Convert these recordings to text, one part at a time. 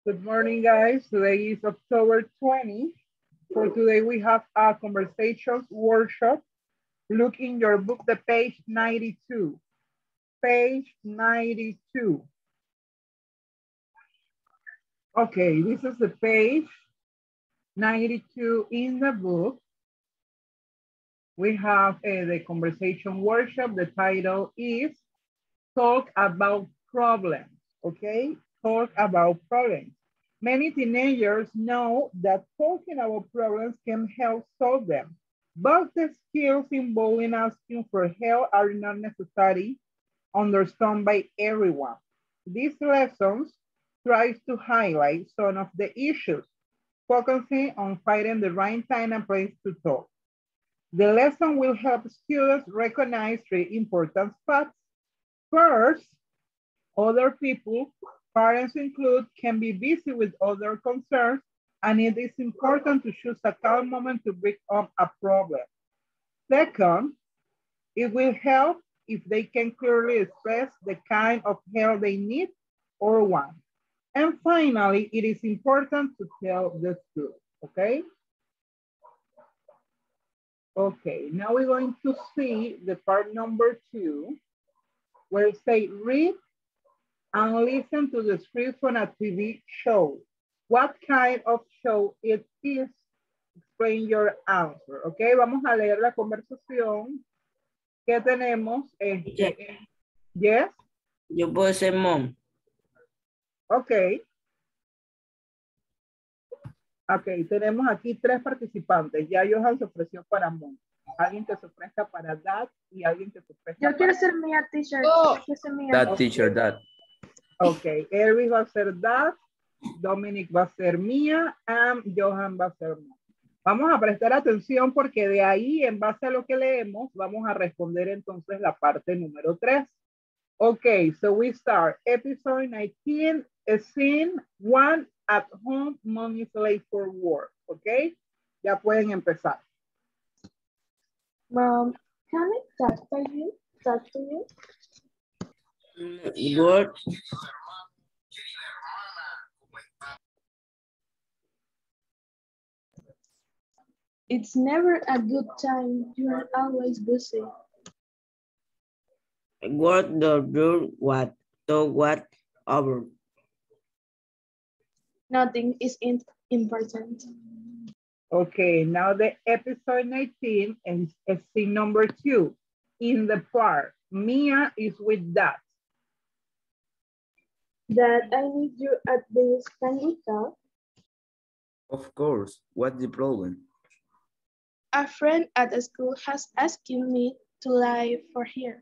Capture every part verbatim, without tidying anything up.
Good morning, guys. Today is October twentieth. For today, we have a conversations workshop. Look in your book, the page ninety-two. Page ninety-two. Okay, this is the page ninety-two in the book. We have uh, the conversation workshop. The title is Talk About Problems, okay? Talk about problems. Many teenagers know that talking about problems can help solve them, but the skills involved in asking for help are not necessarily understood by everyone. These lessons try to highlight some of the issues, focusing on finding the right time and place to talk. The lesson will help students recognize three important facts. First, other people, parents included, can be busy with other concerns, and it is important to choose a calm moment to bring up a problem. Second, it will help if they can clearly express the kind of help they need or want. And finally, it is important to tell the truth, okay? Okay, now we're going to see the part number two, where it says read and listen to the script from a T V show. What kind of show it is? Explain your answer. Ok, vamos a leer la conversación que tenemos. Este, Yeah. yes? Yo puedo ser mom. Ok. Ok, tenemos aquí tres participantes. Ya Johan se ofreció para mom. Alguien que se ofrezca para dad y alguien que se ofrezca Yo para... quiero ser mía, teacher. Oh. Yo quiero ser mía. That teacher, that. Ok, Elvis va a ser dad, Dominic va a ser mía, y Johan va a ser mom. Vamos a prestar atención porque de ahí, en base a lo que leemos, vamos a responder entonces la parte número tres. Okay, so we start. Episode nineteen, scene one, at home, mom is late for work. Okay, ya pueden empezar. Mom, can I talk to you? Talk to you? Word. It's never a good time. You are always busy. What the rule what to what over. Nothing is in important. Okay, now the episode nineteen is, is scene number two. In the park, Mia is with Dad. Dad, I need you at this. Can we talk? Of course. What's the problem? A friend at the school has asked me to lie for here.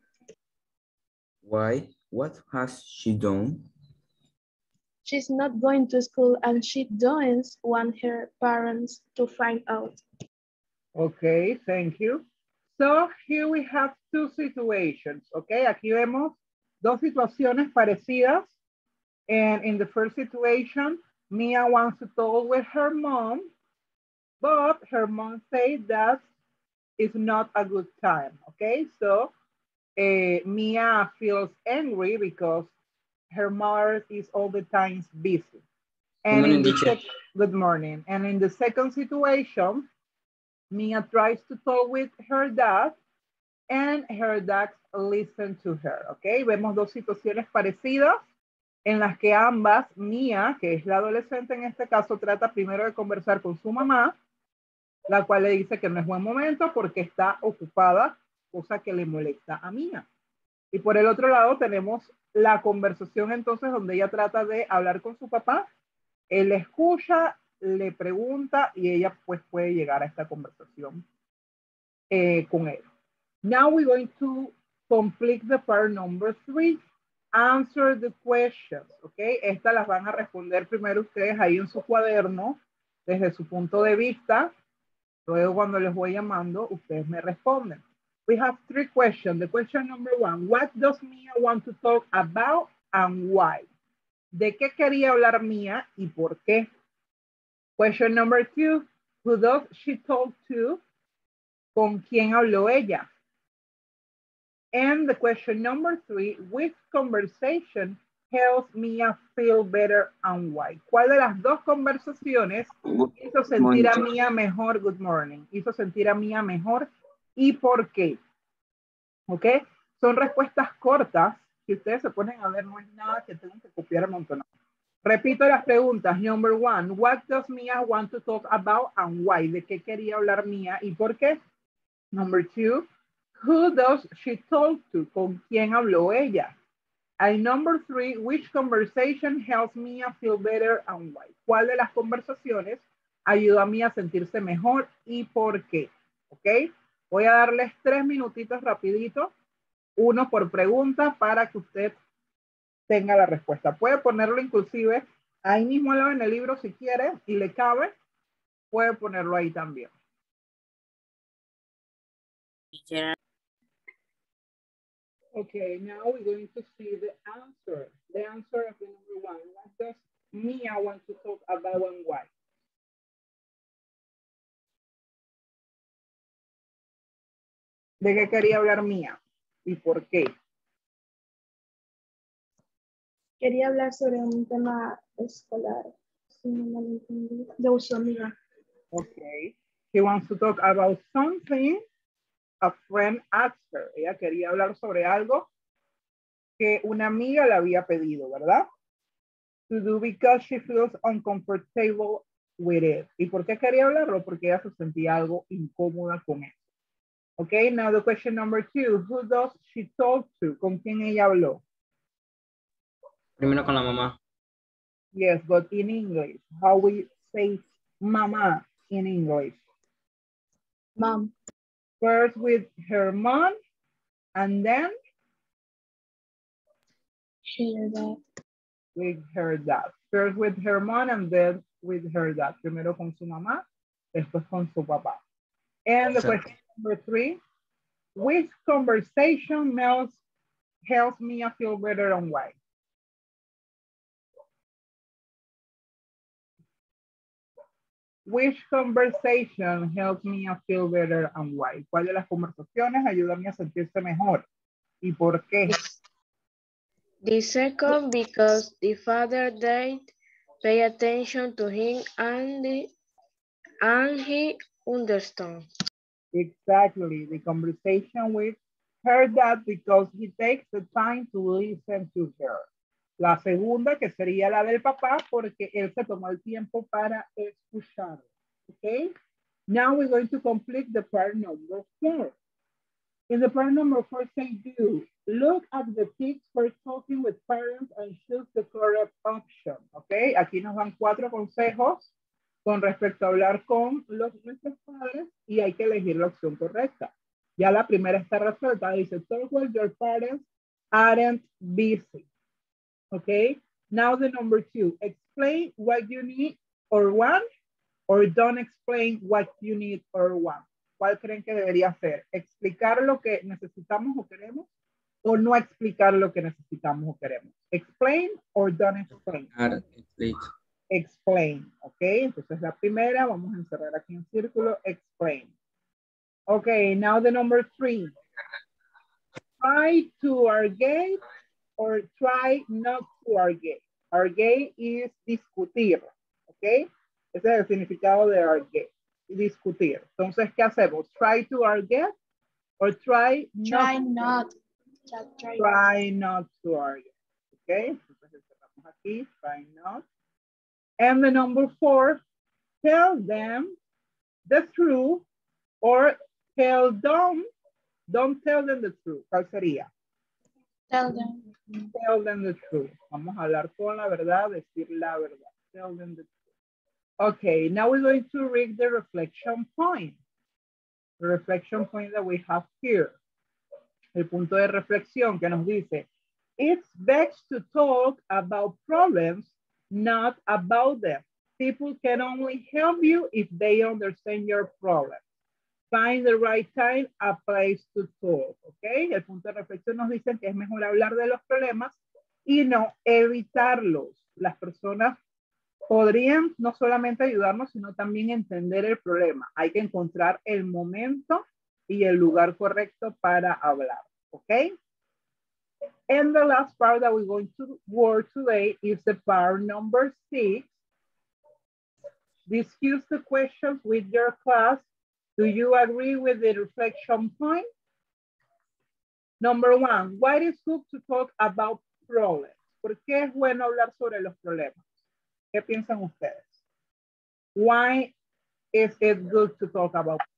Why? What has she done? She's not going to school and she doesn't want her parents to find out. Okay, thank you. So here we have two situations, okay? Aquí vemos dos situaciones parecidas. And in the first situation, Mia wants to talk with her mom, but her mom said that it's not a good time, okay? So uh, Mia feels angry because her mother is all the time busy. And Good morning, in the teacher. good morning. And in the second situation, Mia tries to talk with her dad and her dad listens to her, okay? Vemos dos situaciones parecidas en las que ambas, Mia, que es la adolescente en este caso, trata primero de conversar con su mamá, la cual le dice que no es buen momento porque está ocupada, cosa que le molesta a Mia. Y por el otro lado tenemos la conversación entonces donde ella trata de hablar con su papá, él le escucha, le pregunta y ella pues puede llegar a esta conversación eh, con él. Now we're going to complete the part number three. Answer the questions, ¿ok? Estas las van a responder primero ustedes ahí en su cuaderno, desde su punto de vista. Luego cuando les voy llamando, ustedes me responden. We have three questions. The question number one, what does Mia want to talk about and why? ¿De qué quería hablar Mia y por qué? Question number two, who does she talk to? ¿Con quién habló ella? And the question number three, which conversation helps Mia feel better and why? ¿Cuál de las dos conversaciones Good hizo sentir a morning. Mia mejor? Good morning. Hizo sentir a Mia mejor y por qué. ¿Ok? Son respuestas cortas. Si ustedes se ponen a ver, no es nada que tengan que copiar un montón. Repito las preguntas. Number one, what does Mia want to talk about and why? ¿De qué quería hablar Mia y por qué? Number two, who does she talk to? ¿Con quién habló ella? And number three, which conversation helps Mia feel better and why? ¿Cuál de las conversaciones ayudó a Mia a sentirse mejor y por qué? ¿Ok? Voy a darles tres minutitos rapidito, uno por pregunta para que usted tenga la respuesta. Puede ponerlo inclusive ahí mismo al lado en el libro si quiere y le cabe, puede ponerlo ahí también. Okay, now we're going to see the answer. The answer of the number one. What does Mia want to talk about and why? ¿De qué quería hablar Mia? ¿Y por qué? Quería hablar sobre un tema escolar, si no mal entendí, de su amiga. Okay. She wants to talk about something a friend asked her. Ella quería hablar sobre algo que una amiga le había pedido, ¿verdad? To do because she feels uncomfortable with it. ¿Y por qué quería hablarlo? Porque ella se sentía algo incómoda con eso. Okay, now the question number two. Who does she talk to? ¿Con quién ella habló? Primero con la mamá. Yes, but in English. How we say mama in English? Mom. First with her mom, and then Her dad. with her dad. First with her mom, and then with her dad. Primero con su mamá, después con su papá. And the Sure. question number three. Which conversation helps, helps me feel better and why? Which conversation helps me feel better and why? ¿Cuál de las conversaciones ayuda a mí a sentirse mejor? ¿Y por qué? The second, because the father died, pay attention to him and, the, and he understands. Exactly, the conversation with her dad because he takes the time to listen to her. La segunda, que sería la del papá, porque él se tomó el tiempo para escuchar. Okay? Now we're going to complete the part number four. In the part number four, say do. Look at the tips for talking with parents and choose the correct option. Okay? Aquí nos dan cuatro consejos con respecto a hablar con los, nuestros padres y hay que elegir la opción correcta. Ya la primera está resuelta. Dice, talk with your parents aren't busy. Okay, now the number two, explain what you need or want, or don't explain what you need or want. ¿Cuál creen que debería ser? ¿Explicar lo que necesitamos o queremos? ¿O no explicar lo que necesitamos o queremos? Explain or don't explain. Explain. Explain, ok. Entonces la primera, vamos a encerrar aquí en círculo, explain. Okay, now the number three. Try to argue or try not to argue. Argue is discutir, ¿ok? Ese es el significado de argue, discutir. Entonces, ¿qué hacemos? Try to argue or try not. Try not. Try, try not to argue, ¿ok? Entonces, cerramos aquí, try not. And the number four, tell them the truth or tell them, don't tell them the truth. ¿Cuál sería? Tell them. Tell them the truth. Vamos a hablar con la verdad, decir la verdad. Tell them the truth. Okay, now we're going to read the reflection point. The reflection point that we have here. El punto de reflexión que nos dice, it's best to talk about problems, not about them. People can only help you if they understand your problem. Find the right time, a place to talk, ¿ok? El punto de reflexión nos dice que es mejor hablar de los problemas y no evitarlos. Las personas podrían no solamente ayudarnos, sino también entender el problema. Hay que encontrar el momento y el lugar correcto para hablar, ¿ok? And the last part that we're going to work today is the part number six. Discuss the questions with your class. Do you agree with the reflection point? Number one, why is good to talk about problems? ¿Por qué es bueno hablar sobre los problemas? ¿Qué piensan ustedes? Why is it good to talk about problems?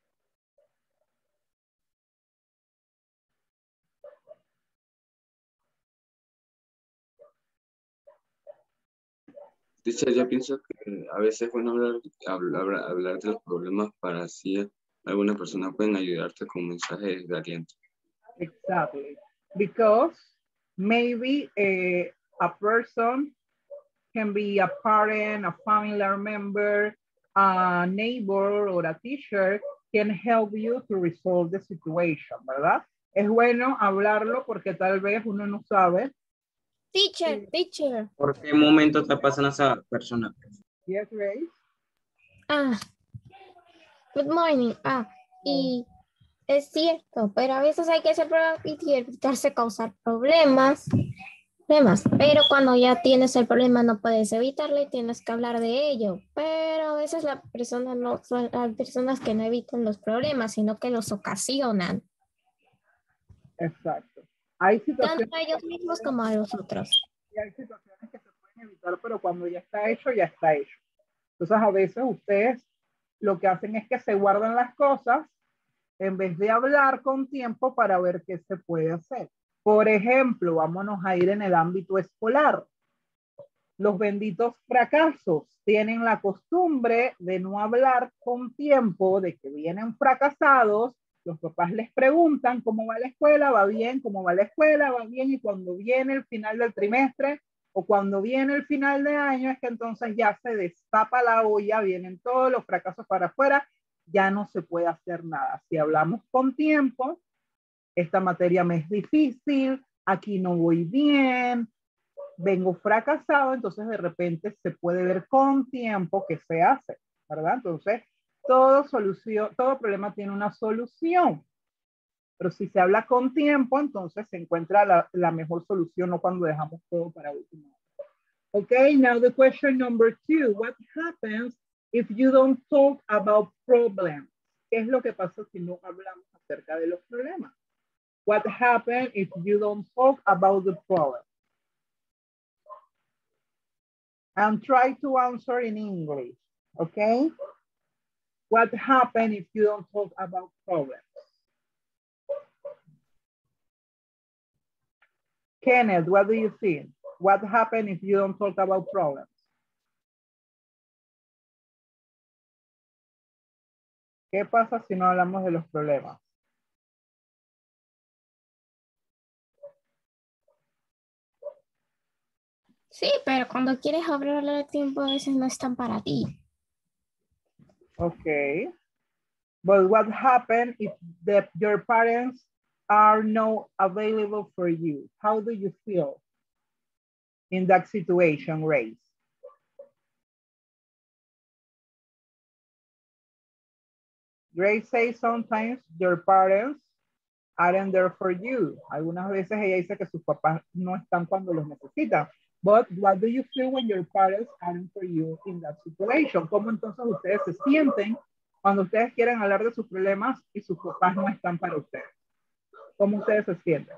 Teacher, yo pienso que a veces es bueno hablar, hablar, hablar de los problemas para así algunas personas pueden ayudarte con mensajes de aliento. Exactly. Because maybe a, a person can be a parent, a family member, a neighbor, or a teacher can help you to resolve the situation, ¿verdad? Es bueno hablarlo porque tal vez uno no sabe. Teacher, teacher. ¿Por qué momento está pasando esa persona? Yes, Grace. Ah, good morning. Ah, y es cierto, pero a veces hay que hacer pruebas y evitarse causar problemas. Problemas. Pero cuando ya tienes el problema no puedes evitarlo y tienes que hablar de ello. Pero a veces la persona no son hay personas que no evitan los problemas, sino que los ocasionan. Exacto. Hay situaciones, Tanto a ellos mismos como a los otros. y hay situaciones que se pueden evitar, pero cuando ya está hecho, ya está hecho. Entonces a veces ustedes lo que hacen es que se guardan las cosas en vez de hablar con tiempo para ver qué se puede hacer. Por ejemplo, vámonos a ir en el ámbito escolar. Los benditos fracasos tienen la costumbre de no hablar con tiempo, de que vienen fracasados. Los papás les preguntan cómo va la escuela, va bien, cómo va la escuela, va bien, y cuando viene el final del trimestre o cuando viene el final de año es que entonces ya se destapa la olla, vienen todos los fracasos para afuera, ya no se puede hacer nada. Si hablamos con tiempo, esta materia me es difícil, aquí no voy bien, vengo fracasado, entonces de repente se puede ver con tiempo qué se hace, ¿verdad? Entonces, todo, solución, todo problema tiene una solución, pero si se habla con tiempo, entonces se encuentra la, la mejor solución, no cuando dejamos todo para último. Okay, now the question number two, what happens if you don't talk about problems? ¿Qué es lo que pasa si no hablamos acerca de los problemas? What happens if you don't talk about the problem? And try to answer in English, okay? What happens if you don't talk about problems? Kenneth, what do you think? What happens if you don't talk about problems? ¿Qué pasa si no hablamos de los problemas? Sí, pero cuando quieres hablarle de tiempo a veces no están para ti. Okay. But what happens if the, your parents are not available for you? How do you feel in that situation, Grace? Grace says sometimes your parents aren't there for you. Algunas veces ella dice que sus papás no están cuando los necesitan. But what do you feel when your parents aren't for you in that situation? ¿Cómo entonces ustedes se sienten cuando ustedes quieren hablar de sus problemas y sus papás no están para ustedes? ¿Cómo ustedes se sienten?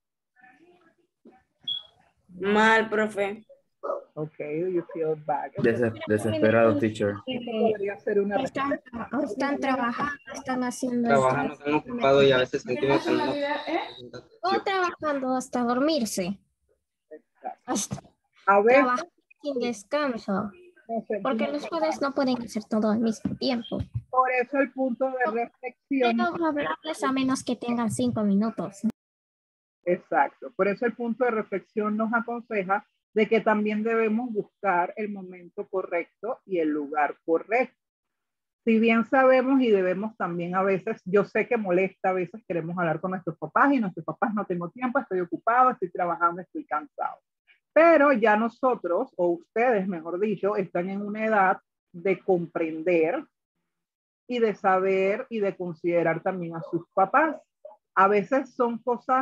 Mal, profe. Okay, do you feel bad? Des desesperado, teacher. Podría ser una Están, están trabajando, están haciendo Trabajando, esto. están ocupados y a veces sentimos que no. O trabajando hasta dormirse. Hasta A veces trabajar sin descanso. no sé, Porque los padres no pueden hacer todo al mismo tiempo. por eso el punto de reflexión. Pero hablarles a menos que tengan cinco minutos. Exacto. Por eso el punto de reflexión nos aconseja de que también debemos buscar el momento correcto y el lugar correcto. Si bien sabemos y debemos también a veces, yo sé que molesta, a veces queremos hablar con nuestros papás y nuestros papás no tengo tiempo, estoy ocupado, estoy trabajando, estoy cansado. Pero ya nosotros, o ustedes mejor dicho, están en una edad de comprender y de saber y de considerar también a sus papás. A veces son cosas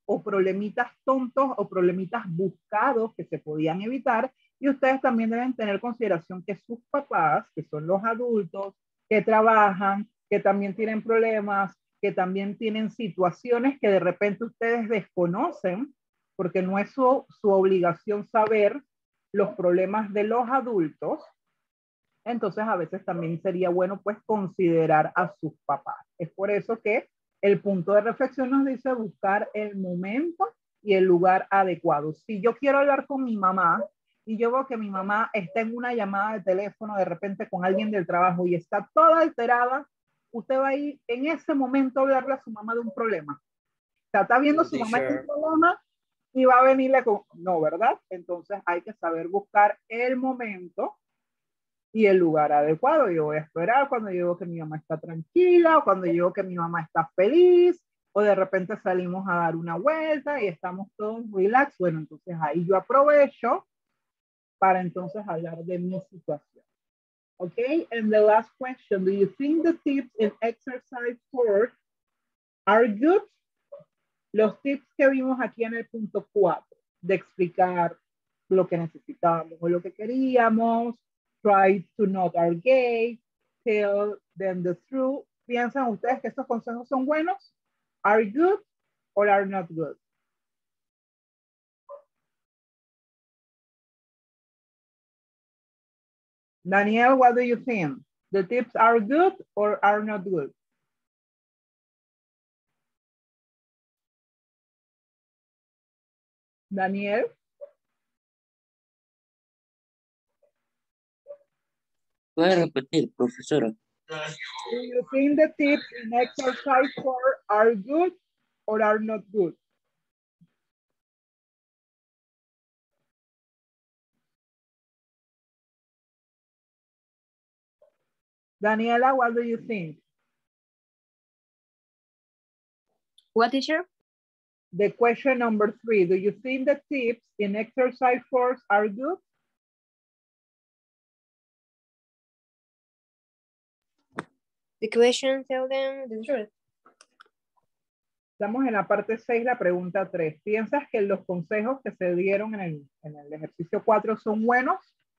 o problemitas tontos o problemitas buscados que se podían evitar. Y ustedes también deben tener consideración que sus papás, que son los adultos, que trabajan, que también tienen problemas, que también tienen situaciones que de repente ustedes desconocen, porque no es su, su obligación saber los problemas de los adultos. Entonces a veces también sería bueno pues considerar a sus papás. Es por eso que el punto de reflexión nos dice buscar el momento y el lugar adecuado. Si yo quiero hablar con mi mamá y yo veo que mi mamá está en una llamada de teléfono de repente con alguien del trabajo y está toda alterada, usted va a ir en ese momento a hablarle a su mamá de un problema. O sea, está viendo su mamá en un problema y va a venirle con... No, ¿verdad? Entonces hay que saber buscar el momento y el lugar adecuado. Yo voy a esperar cuando yo veo que mi mamá está tranquila, o cuando yo veo que mi mamá está feliz, o de repente salimos a dar una vuelta y estamos todos relax. Bueno, entonces ahí yo aprovecho para entonces hablar de mi situación. Okay, and the last question, do you think the tips in exercise four are good? Los tips que vimos aquí en el punto cuatro, de explicar lo que necesitábamos o lo que queríamos, try to not argue, tell them the truth. ¿Piensan ustedes que estos consejos son buenos? Are good or are not good? Daniel, what do you think? The tips are good or are not good? Daniel? ¿Puede repetir, profesora? Do you think the tips in exercise four are good or are not good? Daniela, what do you think? What, teacher? The question number three, do you think the tips in exercise four are good? The question, tell them the truth. Estamos en la parte seis, la pregunta tres. ¿Piensas que los consejos que se dieron en el, en el ejercicio cuatro son buenos?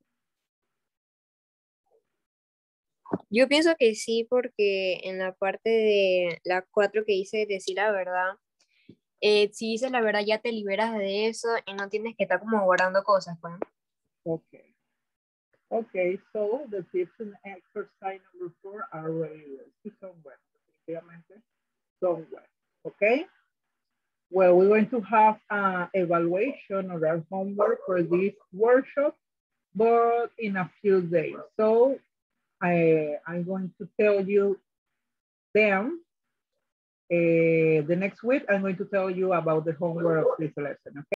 Yo pienso que sí, porque en la parte de la cuatro que dice decir la verdad, eh, si dices la verdad ya te liberas de eso y no tienes que estar como guardando cosas, pues. Okay. Okay, so the tips in exercise number four are really good. Sí son buenos, definitivamente son buenos. Okay? Well, we're going to have an evaluation of our homework for this workshop, but in a few days. So I, I'm going to tell you them. Uh, the next week, I'm going to tell you about the homework of this lesson, okay?